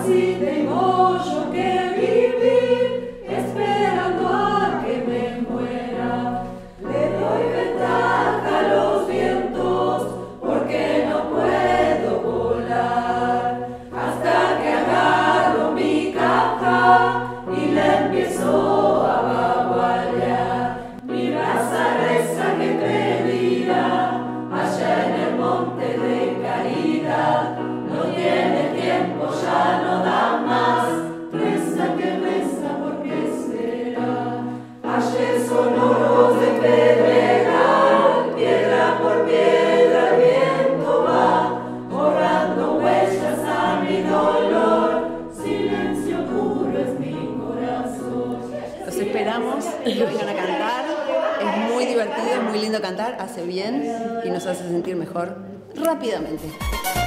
Así tengo yo que vivir, esperando a que me muera. Le doy ventaja a los vientos, porque no puedo volar. Hasta que agarro mi caja y le empiezo a bagualear. Mi raza reza que pedida, allá en el monte de caridad. No tiene tiempo, ya no da más. Reza que reza, ¿por qué será? Ayer sonoros de pedregal, piedra por piedra el viento va, borrando huellas a mi dolor. Silencio puro es mi corazón. Los esperamos, que vengan a cantar. Es muy divertido, es muy lindo cantar, hace bien y nos hace sentir mejor rápidamente.